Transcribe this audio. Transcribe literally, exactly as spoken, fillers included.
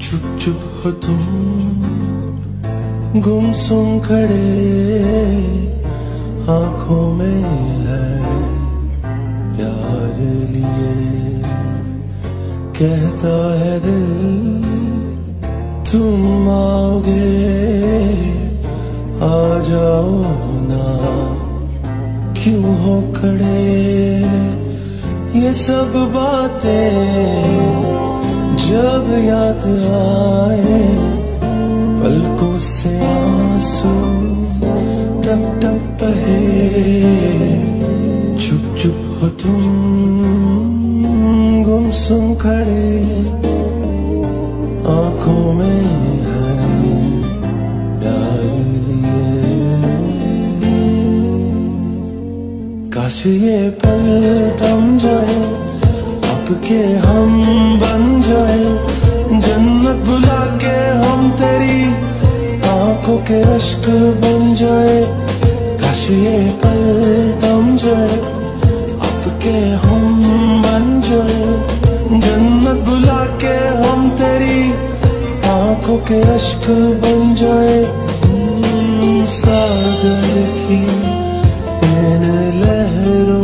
चुप चुप हो तुम गुमसुम खड़े, आंखों में है प्यार लिए। कहता है दिल तुम आओगे, आ जाओ ना क्यों हो खड़े। ये सब बातें जब याद आए, पलकों से आंसू टप टप बहे। चुप चुप हो तुम गुमसुम खड़े, आंखों में है प्यार लिए। काश ये पल थम जाए, अब के हम बन जाए, जन्नत बुला के हम तेरी आंखों के अश्क बन जाए। काश ये पल थम जाए, अब के हम बन जाए, जन्नत बुला के हम तेरी आंखों के अश्क बन जाए। सागर की इन लहरों